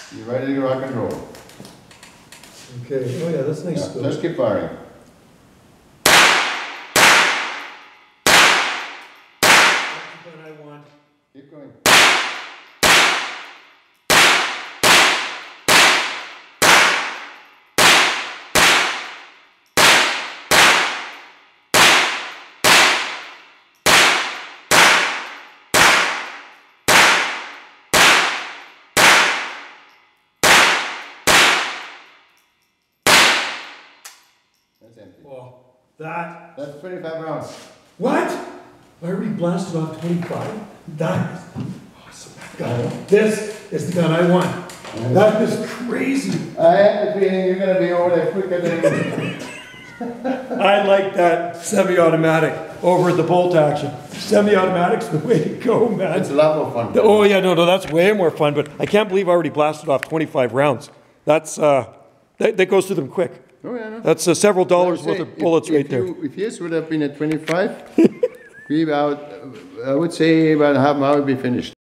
You ready to rock and roll? Okay, oh yeah, that's nice Yeah, scope. just keep firing. That's the gun I want. Keep going. That's empty. Oh, that. That's 25 rounds. What? I already blasted off 25? That is awesome. This is the gun I want. That is crazy. I have the feeling you're gonna be over there quicker than I like that semi-automatic over at the bolt action. Semi-automatic's the way to go, man. It's a lot more fun. Oh yeah, no, that's way more fun, but I can't believe I already blasted off 25 rounds. That's, that goes through them quick. Oh, yeah, no. That's several dollars worth of bullets right there. If yours would have been at 25, we about, I would say about half an hour would be finished.